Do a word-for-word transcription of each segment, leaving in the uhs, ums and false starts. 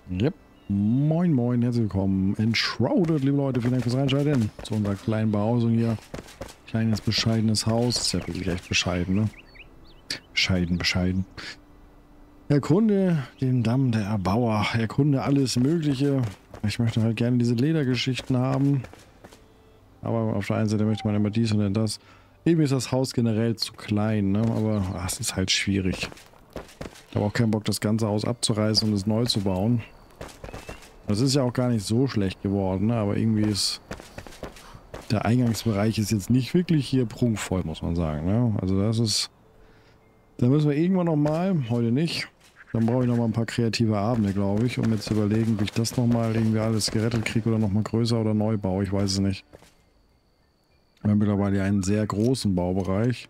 Yep. Moin moin, herzlich willkommen. Enshrouded, liebe Leute, vielen Dank fürs Reinschalten zu unserer kleinen Behausung hier. Kleines, bescheidenes Haus. Ist ja wirklich echt bescheiden, ne? Bescheiden, bescheiden. Erkunde den Damm der Erbauer. Erkunde alles Mögliche. Ich möchte halt gerne diese Ledergeschichten haben. Aber auf der einen Seite möchte man immer dies und dann das. Irgendwie ist das Haus generell zu klein, ne? Aber ach, es ist halt schwierig. Ich habe auch keinen Bock, das ganze Haus abzureißen und es neu zu bauen. Das ist ja auch gar nicht so schlecht geworden, ne? Aber irgendwie ist der Eingangsbereich ist jetzt nicht wirklich hier prunkvoll, muss man sagen, ne? Also das ist... Da müssen wir irgendwann nochmal, heute nicht. Dann brauche ich nochmal ein paar kreative Abende, glaube ich, um jetzt zu überlegen, wie ich das nochmal irgendwie alles gerettet kriege oder nochmal größer oder neu baue. Ich weiß es nicht. Wir haben mittlerweile einen sehr großen Baubereich.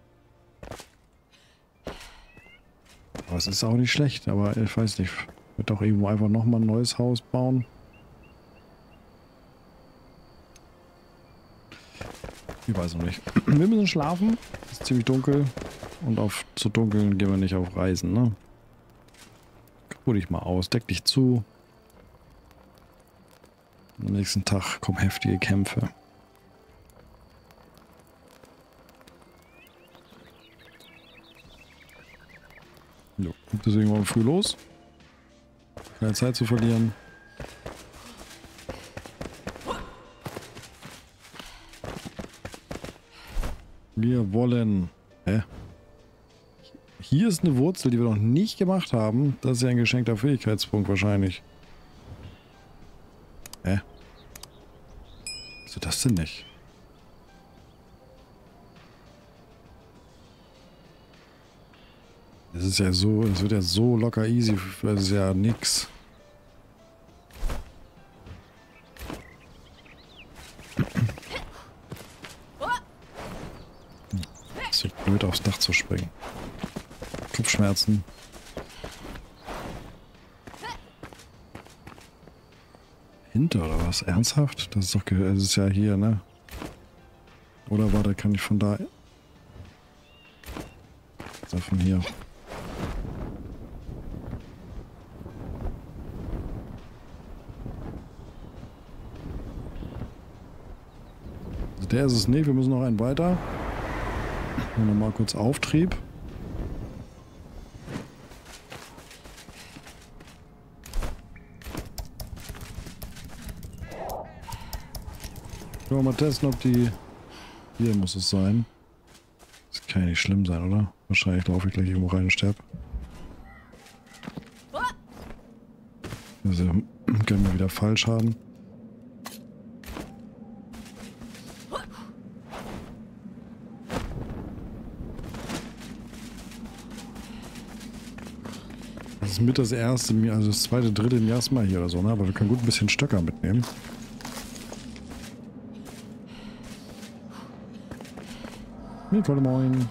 Aber es ist auch nicht schlecht, aber ich weiß nicht. Ich würde doch irgendwo einfach nochmal ein neues Haus bauen. Ich weiß noch nicht. Wir müssen schlafen. Es ist ziemlich dunkel. Und auf zu dunkeln gehen wir nicht auf Reisen, ne? Ruh dich mal aus, deck dich zu. Am nächsten Tag kommen heftige Kämpfe. Jo, deswegen wollen wir früh los. Keine Zeit zu verlieren. Wir wollen... Hä? Hier ist eine Wurzel, die wir noch nicht gemacht haben. Das ist ja ein geschenkter Fähigkeitspunkt wahrscheinlich. Hä? Wieso das denn nicht? Das ist ja so, das wird ja so locker easy, das ist ja nix. Ist so blöd aufs Dach zu springen. Kopfschmerzen. Hinter oder was? Ernsthaft? Das ist doch, das ist ja hier, ne? Oder warte, kann ich von da... Also von hier. Also der ist es nicht, wir müssen noch einen weiter. Nochmal kurz Auftrieb. Können wir mal testen, ob die... Hier muss es sein. Das kann ja nicht schlimm sein, oder? Wahrscheinlich laufe ich gleich irgendwo rein und sterbe. Also, können wir wieder Fallschaden. Das ist mit das erste, also das zweite, dritte Miasma hier oder so, ne? Aber wir können gut ein bisschen Stöcker mitnehmen. Nicole, moin.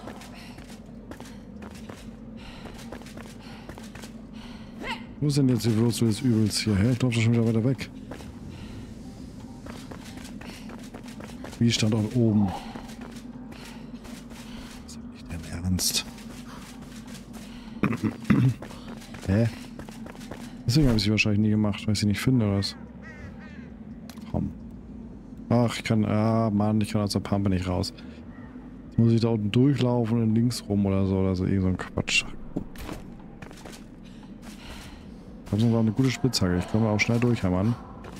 Wo ist denn jetzt die Wurzel des Übels hier? Hä? Ich glaube, das ist schon wieder weiter weg. Wie stand auch oben? Das ist doch nicht dein Ernst. Hä? Deswegen habe ich sie wahrscheinlich nie gemacht, weil ich sie nicht finde, oder was? Komm. Ach, ich kann... Ah, Mann, ich kann aus der Pampe nicht raus. Jetzt muss ich da unten durchlaufen und links rum oder so, oder so. Irgend so ein Quatsch. Ich habe sogar eine gute Spitzhacke. Ich komme auch schnell durchhammern.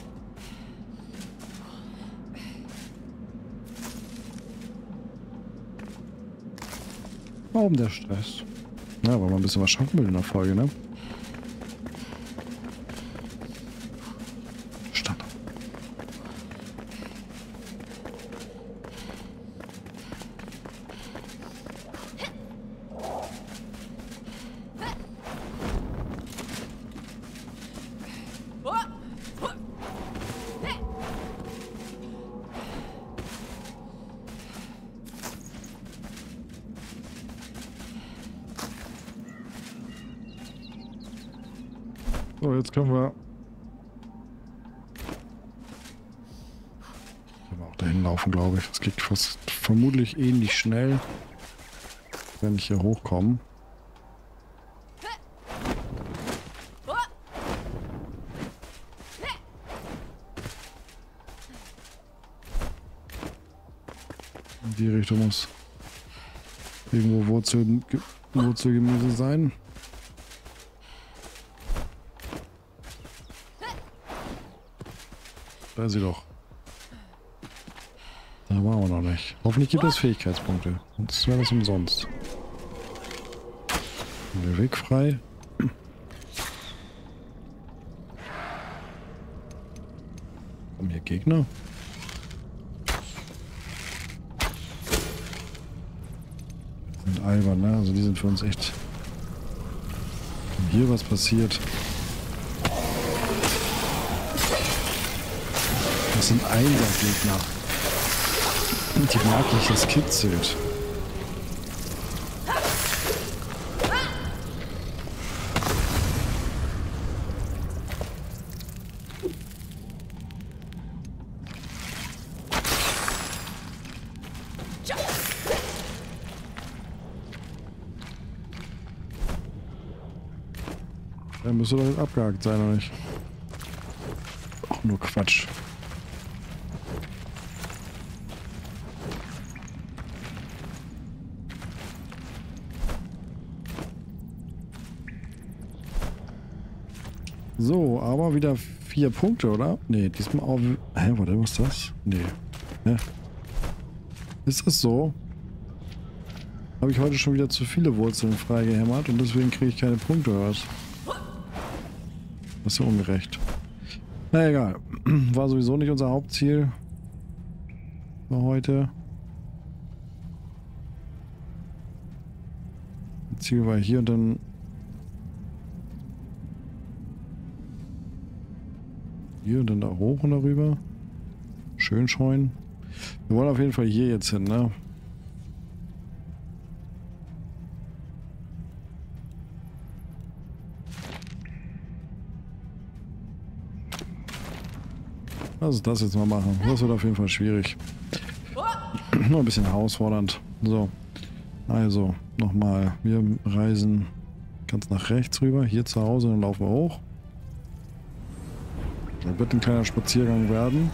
Warum der Stress? Ja, weil man ein bisschen was schaffen will in der Folge, ne? Stand. So, jetzt können wir... Können wir auch dahin laufen, glaube ich. Das geht fast vermutlich ähnlich schnell, wenn ich hier hochkomme. Die Richtung muss irgendwo Wurzel, Wurzelgemüse sein. Da ist sie doch. Da waren wir noch nicht. Hoffentlich gibt es Fähigkeitspunkte. Sonst wäre das umsonst. Der Weg frei. Kommen hier Gegner? Die sind albern, ne? Also die sind für uns echt... Wenn hier was passiert... Das sind Einsergegner. Und die mag ich, das kitzelt. Dann müsste doch jetzt abgehakt sein, oder nicht? Auch nur Quatsch. So, aber wieder vier Punkte, oder? Nee, diesmal auf... Hä, warte, was ist das? Nee. Hä? Ist das so? Habe ich heute schon wieder zu viele Wurzeln freigehämmert und deswegen kriege ich keine Punkte, oder was? Das ist ja ungerecht. Na egal. War sowieso nicht unser Hauptziel für heute. Das Ziel war hier und dann... Hier und dann da hoch und darüber. Schön scheuen. Wir wollen auf jeden Fall hier jetzt hin, ne? Lass uns das jetzt mal machen. Das wird auf jeden Fall schwierig. Nur ein bisschen herausfordernd. So. Also, nochmal. Wir reisen ganz nach rechts rüber. Hier zu Hause, dann laufen wir hoch. Das wird ein kleiner Spaziergang werden.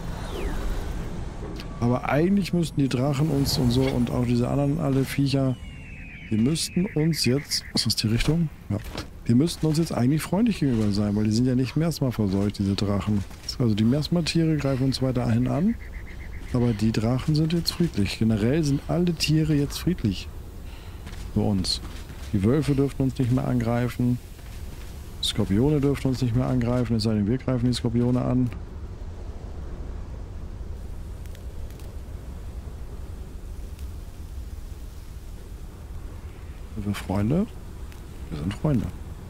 Aber eigentlich müssten die Drachen uns und so und auch diese anderen alle Viecher, die müssten uns jetzt... Ist das die Richtung? Ja. Die müssten uns jetzt eigentlich freundlich gegenüber sein, weil die sind ja nicht Miasma verseucht, diese Drachen. Also die Miasma-Tiere greifen uns weiterhin an, aber die Drachen sind jetzt friedlich. Generell sind alle Tiere jetzt friedlich. Für uns. Die Wölfe dürften uns nicht mehr angreifen. Skorpione dürften uns nicht mehr angreifen, es sei denn, wir greifen die Skorpione an. Sind wir Freunde? Wir sind Freunde.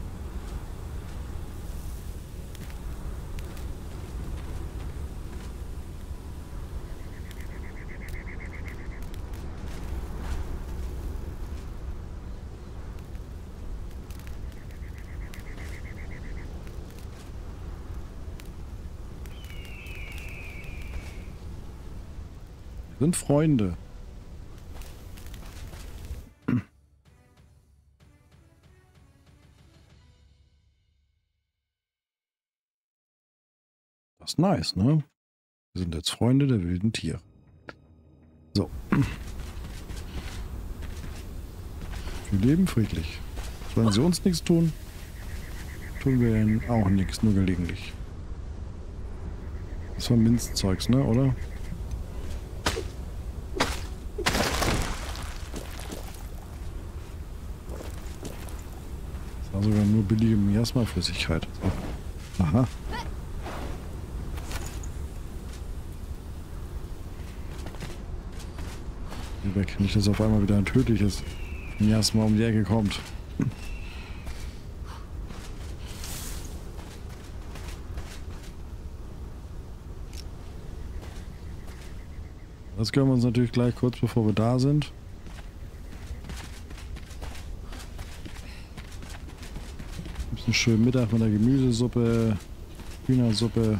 Wir sind Freunde. Das ist nice, ne? Wir sind jetzt Freunde der wilden Tiere. So. Wir leben friedlich. Solange sie uns nichts tun, tun wir ihnen auch nichts, nur gelegentlich. Das war Minzzeugs, ne, oder? Das war sogar nur billige Miasma-Flüssigkeit. So. Aha. Geh weg. Nicht, dass auf einmal wieder ein tödliches Miasma um die Ecke kommt. Das können wir uns natürlich gleich kurz bevor wir da sind. Ein bisschen schön Mittag mit der Gemüsesuppe, Hühnersuppe.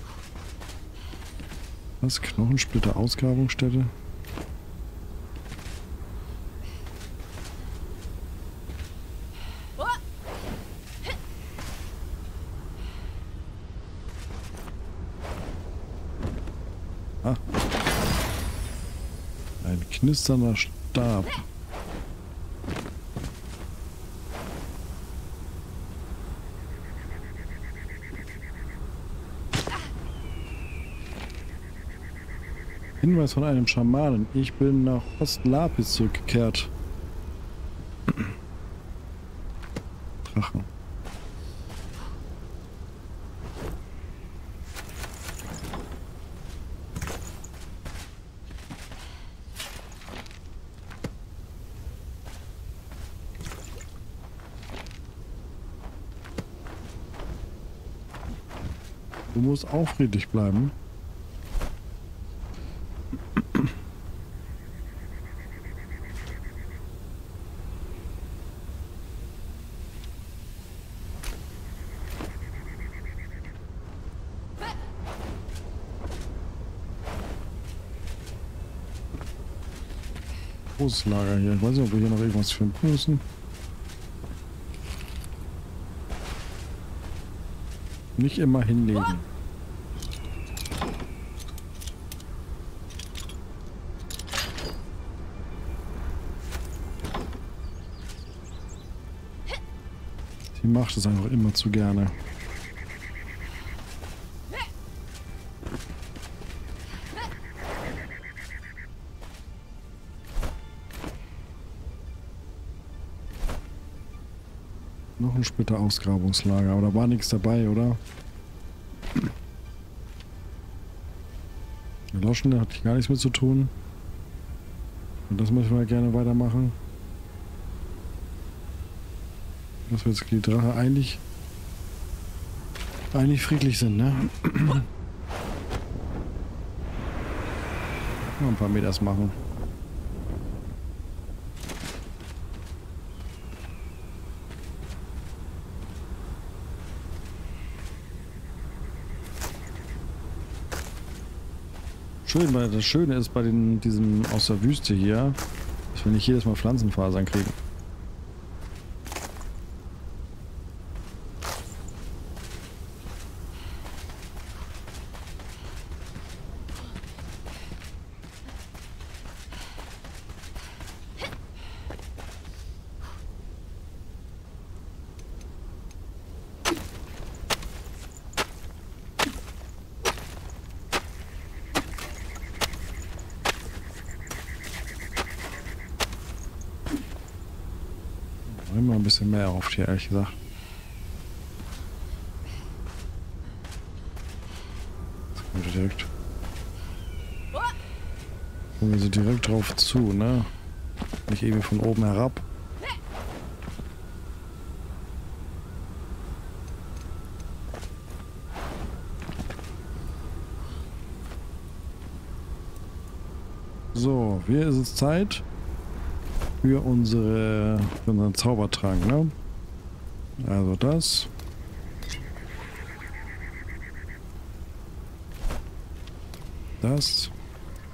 Was? Knochensplitter Ausgrabungsstätte? Knisternder Stab. Hinweis von einem Schamanen. Ich bin nach Ostlapis zurückgekehrt. Drachen. Du musst auch friedlich bleiben. Großes Lager hier. Ich weiß nicht, ob wir hier noch irgendwas finden müssen. Nicht immer hinlegen. Sie macht es einfach immer zu gerne. Noch ein Splitter-Ausgrabungslager. Aber da war nichts dabei, oder? Loschen, da hatte ich gar nichts mit zu tun. Und das möchten wir gerne weitermachen. Dass wir jetzt die Drache eigentlich eigentlich friedlich sind, ne? Noch ein paar Meters machen. Schön, weil das Schöne ist bei den, diesem aus der Wüste hier, dass wir nicht jedes Mal Pflanzenfasern kriegen. Immer ein bisschen mehr auf hier, ehrlich gesagt. Jetzt kommen wir direkt. Kommen wir so direkt drauf zu, ne? Nicht irgendwie von oben herab. So, hier ist es Zeit für unsere für unseren Zaubertrank, ne? Also das. Das.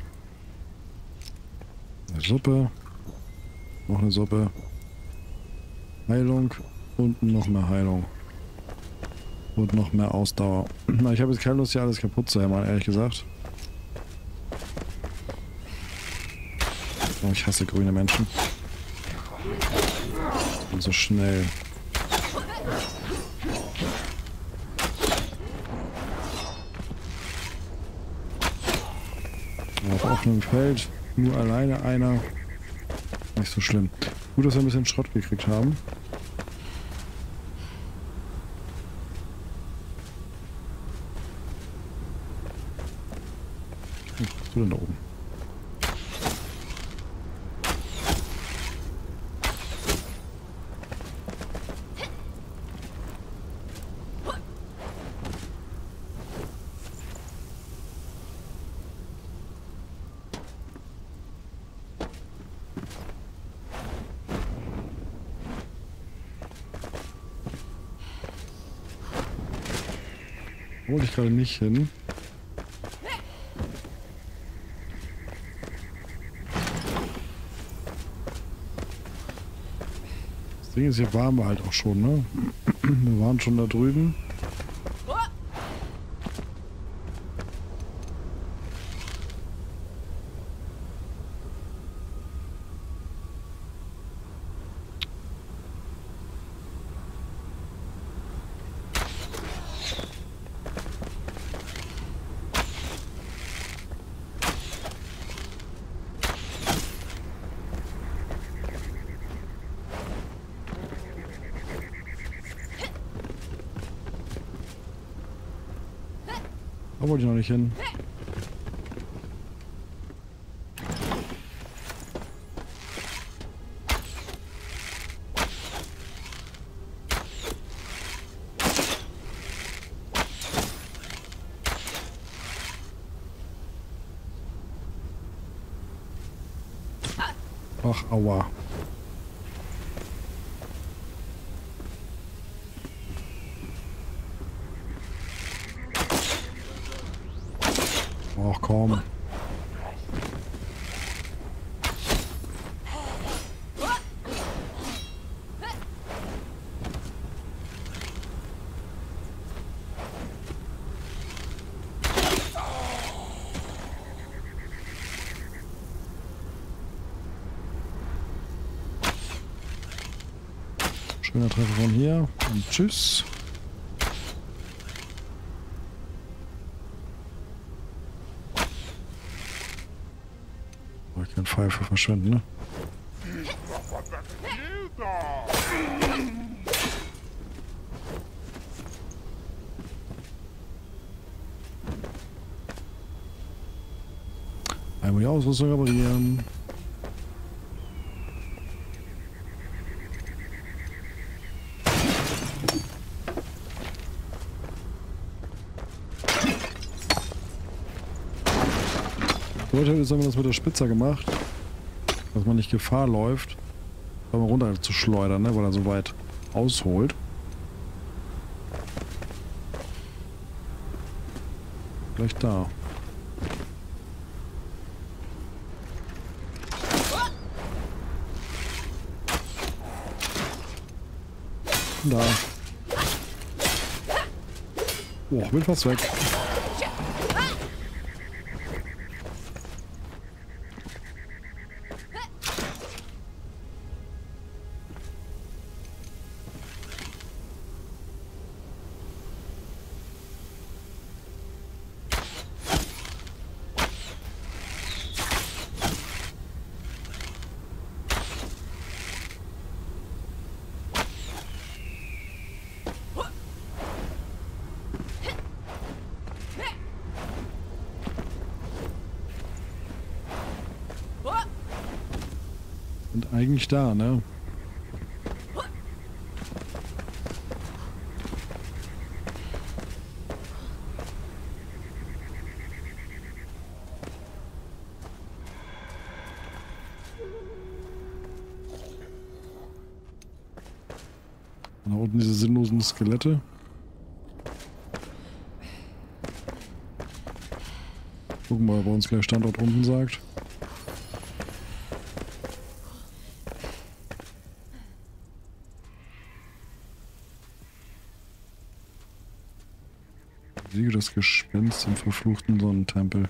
Eine Suppe. Noch eine Suppe. Heilung. Und noch mehr Heilung. Und noch mehr Ausdauer. Na, ich habe jetzt keine Lust, hier alles kaputt zu hämmern, ehrlich gesagt. Oh, ich hasse grüne Menschen. Und so schnell. Auf offenem Feld. Nur alleine einer. Nicht so schlimm. Gut, dass wir ein bisschen Schrott gekriegt haben. Was machst du denn da oben? Wollte ich gerade nicht hin. Das Ding ist, hier waren wir halt auch schon, ne? Wir waren schon da drüben. Da wollte ich noch nicht hin. Ach, aua. Ach komm. Schöner Treffer von hier und tschüss. Ich kann Pfeife verschwenden, ne? Einmal die Ausrüstung reparieren. Heute ist aber das mit der Spitzer gemacht, dass man nicht Gefahr läuft, weil man runter zu schleudern, ne, weil er so weit ausholt. Vielleicht da. Da. Oh, bin fast weg. Sind eigentlich da, ne? Da unten diese sinnlosen Skelette. Gucken wir mal, ob er uns gleich Standort unten sagt. Siege das Gespenst im verfluchten Sonnentempel.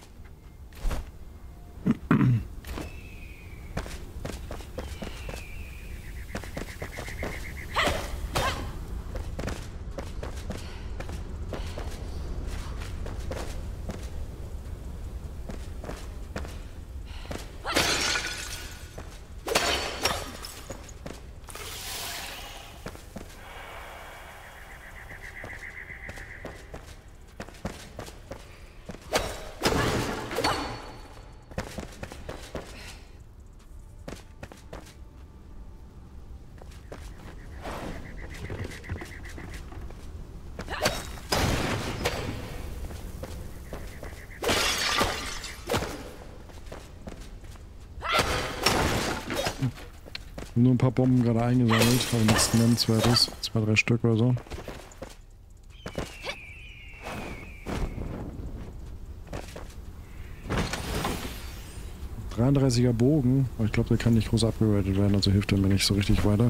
Nur ein paar Bomben gerade eingesammelt, aber nichts Nennenswertes. Zwei, drei Stück oder so. dreiunddreißiger Bogen, aber ich glaube, der kann nicht groß abgewertet werden, also hilft er mir nicht so richtig weiter.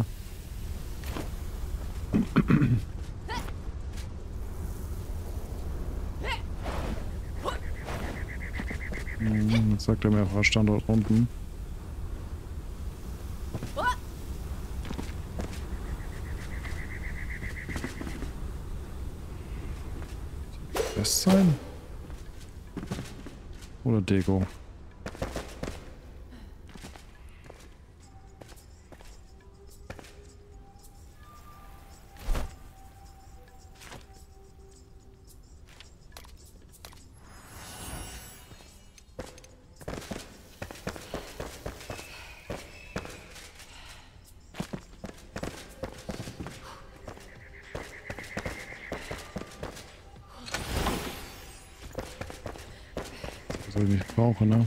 Hm, jetzt sagt er mir auch Standort unten. Fest sein? Oder Deko? was ich nicht brauche, ne?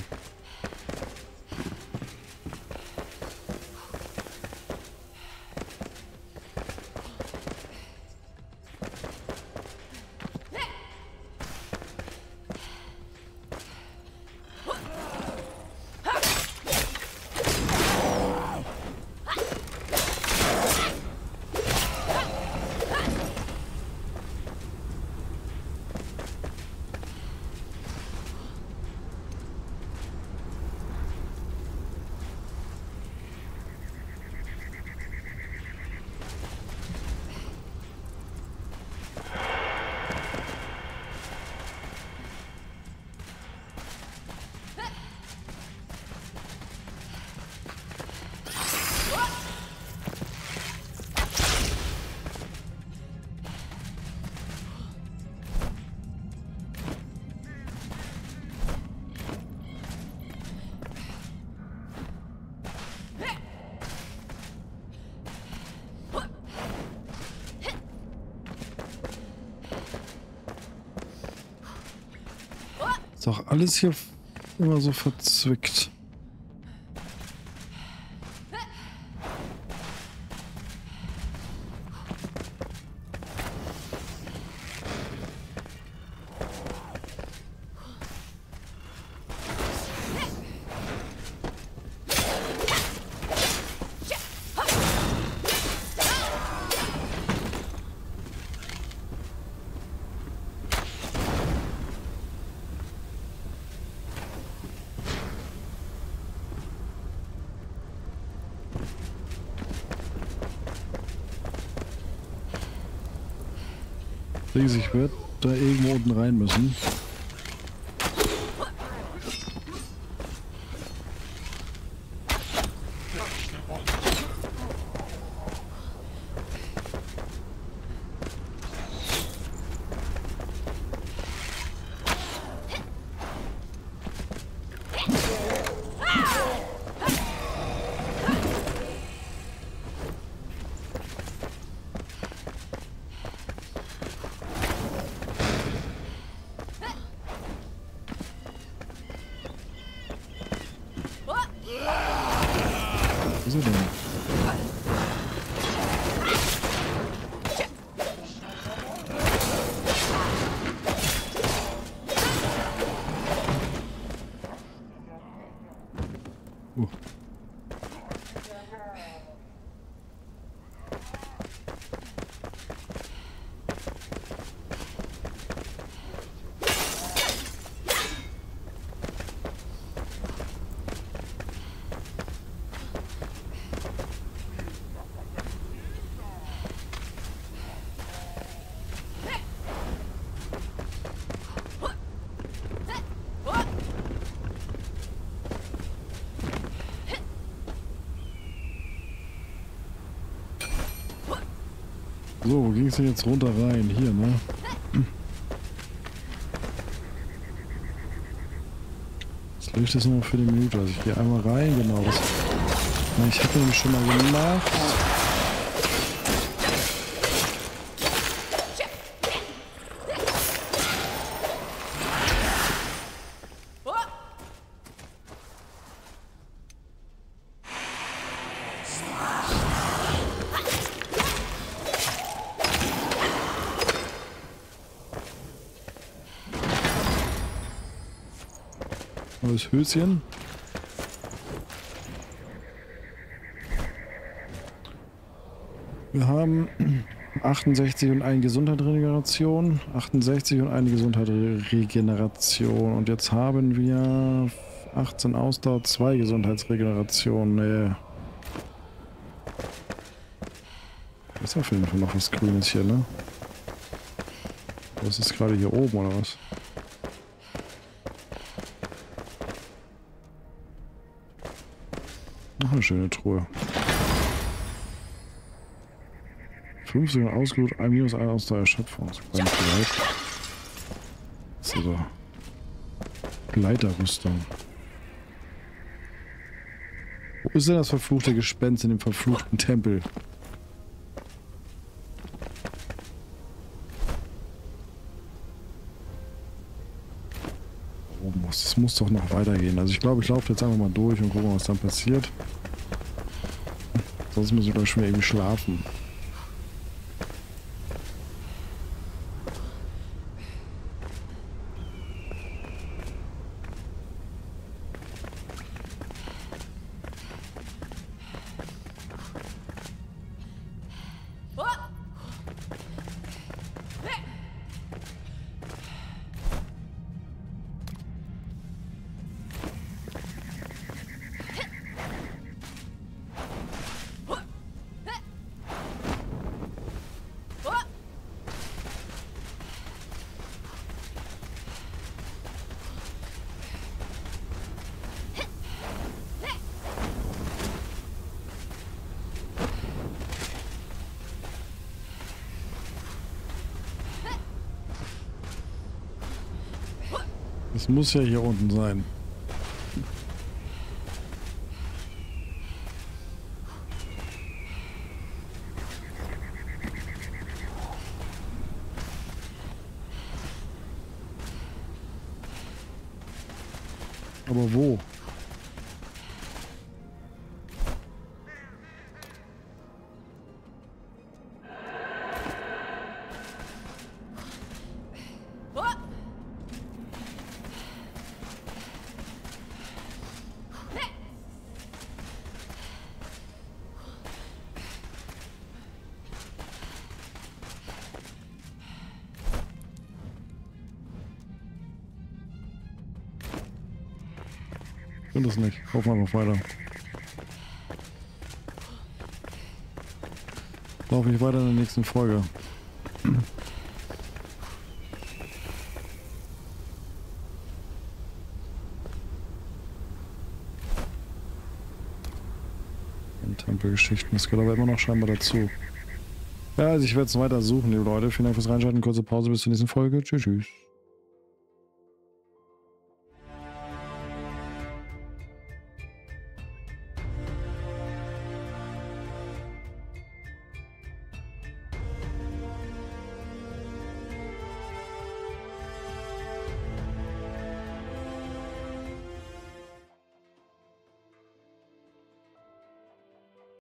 Ist doch alles hier immer so verzwickt. Ich werde da irgendwo unten rein müssen. Wo ist er denn? Uh. So, wo ging es denn jetzt runter rein? Hier, ne? Das Licht ist nur für die Minute. Also ich gehe einmal rein, genau. Das, na, ich habe nämlich schon mal gemacht. Neues Höschen. Wir haben achtundsechzig und eine Gesundheitsregeneration, achtundsechzig und eine Gesundheitsregeneration. Und jetzt haben wir achtzehn Ausdauer, zwei Gesundheitsregeneration. Nee. Ist auf jeden Fall noch was Grünes hier, ne? Das ist gerade hier oben, oder was? Noch eine schöne Truhe. fünfzig ausgeruht, ein minus ein aus der Erschöpfung. Das ist gar nicht so weit. Das ist also Gleiterrüstung. Wo ist denn das verfluchte Gespenst in dem verfluchten Tempel? Oben, es muss doch noch weitergehen. Also ich glaube, ich laufe jetzt einfach mal durch und gucken, was dann passiert. Sonst muss ich gleich schon irgendwie schlafen. Es muss ja hier unten sein. Aber wo? Ich finde es nicht. Laufen wir einfach weiter. Laufe ich weiter in der nächsten Folge. Tempelgeschichten, das gehört aber immer noch scheinbar dazu. Ja, also ich werde es weiter suchen, liebe Leute. Vielen Dank fürs Reinschalten. Kurze Pause bis zur nächsten Folge. Tschüss, tschüss.